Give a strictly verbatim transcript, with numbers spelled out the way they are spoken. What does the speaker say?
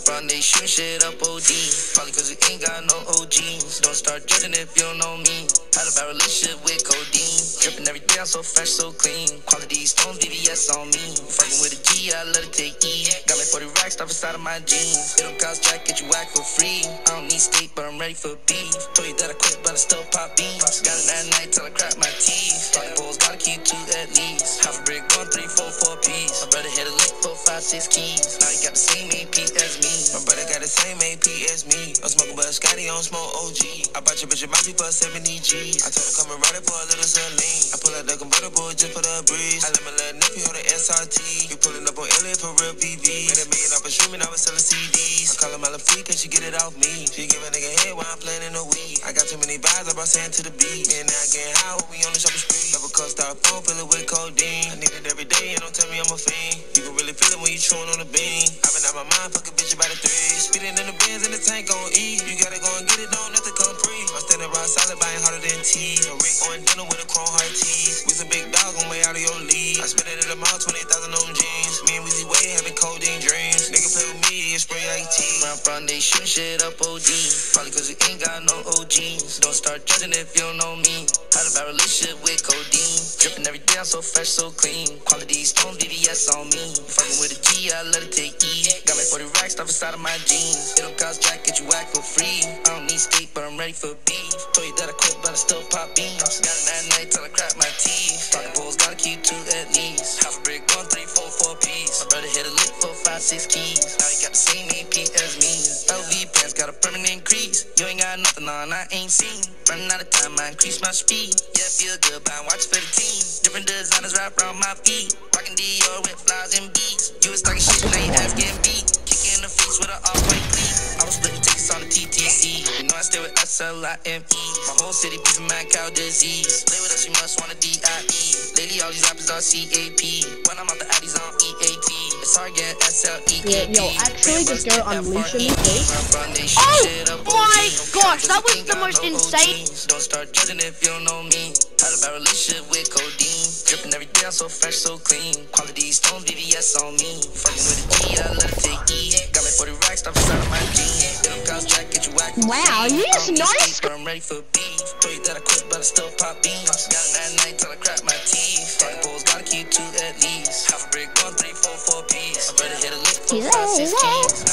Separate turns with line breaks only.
front, they shooting shit up O D. Probably cause we ain't got no O Gs. Don't start judging if you don't know me. Had a bad relationship with codeine. Dripping every day, I'm so fresh, so clean. Quality stones, V V S on me. Fucking with a G, I let it take E. Got like forty racks stuff inside of my jeans. Hit them cows, jack, get you whack for free. I don't need steak, but I'm ready for beef. Told you that I quit, but I still pop beans. Got it at night till I crack my teeth. Talking bulls, gotta keep two at least. Half a brick, one, three, four, four piece. My brother hit a lick, four, five, six keys. Now he got the same A P as me. My brother got the same A P as me. I'm smoking, but Scotty on smoke O G. I bought your bitch a Mountie for seventy G's. I told her come and ride it for a little saline. I pull out the convertible just for the breeze. I let my little nephew on the S R T. You pulling up on L A for real P V. Made a million off of streaming, I was selling C Ds. I call her Mala free cause she get it off me. She give a nigga head while I'm playing in the weed. I got too many vibes, I brought sand to the beat. Me and now getting high when we on the shopping street. Double cup styrofoam, fill it with codeine. I need it every day and don't tell me I'm a fiend. You can really feel it when you chewing on the bean. I been out my mind, fuck a bitch about the three. Speeding in the Benz and the tank on E. You gotta go and get it, don't have to come free. I'm standing rock solid, buying harder than T. A Rick on dinner with a chrome heart tees. We some big dog on way out of your league. I spent it at the mall, twenty thousand on jeans. Me and Weezy Way having codeine dreams. Nigga play with me and spray I T. Round front, they shooting shit up O D. Probably cause we ain't got no O Gs. Don't start judging if you don't know me. Had a bad relationship with codeine. Dripping every day, I'm so fresh, so clean. Quality stones, V V S on me. Fucking with a G, I let it take E. Got like forty racks stuff inside of my jeans. Hit them cows, jack, get you whack for free. I don't need steak, but I'm ready for beef. Told you that I quit, but I still pop beans. Got it at night till I crack my teeth. Talking bulls, gotta keep two at least. Half a brick, one, three, four, four piece. My brother hit a lick, four, five, six keys. Now he got the same A P as me. L V pants got a permanent increase. You ain't got nothing on, I ain't seen. Running out of time, I increase my speed. Yeah, feel good, but I'm watching for the team. Different designers wrap around my feet. Rockin' Dior with flowers and beats. You was talking shit, now you ass getting beat. Kicking in the face with an off-white cleat. I was splitting tickets on the T T C. You know I stay with S L I M E. My whole city beefing mad cow disease. Play with us, you must want a D I E. Lately all these rappers are C A P. When I'm out the Addies on E A T. It's hard getting S L E A P.
Yeah, yo, actually just go unleash him.
Oh my gosh, that was the most insane.
Don't start judging if you don't know me. Had a bad relationship with codeine. Dripping every day, I'm so fresh, so clean. Quality stones, V V S on me. Fucking with a G, I let it take E. Got like forty racks stuff inside of my jeans. Hit them cows, jack, get you whack.
Wow, you just nice.
I'm ready for beef. Told you that I quit, but I still pop beans. Got it at night till I crack my teeth. Talking bulls, gotta keep two at least. Half a brick, one, three, four, four piece. My brother hit a lick, four, five, six keys.